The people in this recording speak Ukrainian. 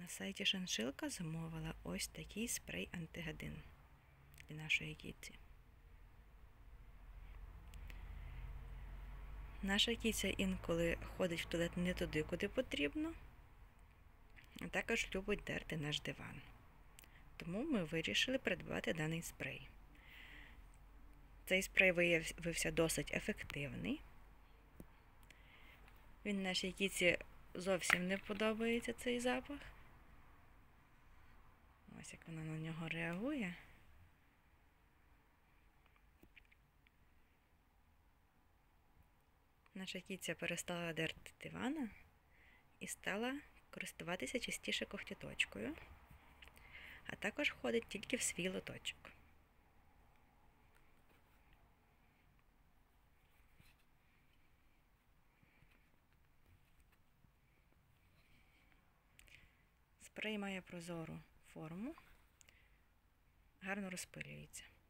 На сайті Шиншилка замовила ось такий спрей антигадин для нашої кітці. Наша кіця інколи ходить в туалет не туди, куди потрібно, а також любить дерти наш диван. Тому ми вирішили придбати даний спрей. Цей спрей виявився досить ефективний. Він нашій кіці зовсім не подобається, цей запах. Ось як вона на нього реагує. Наша кіця перестала дерти дивана і стала користуватися частіше когтяточкою, а також ходить тільки в свій лоточок. Спрей має прозору форму, гарно розпилюється.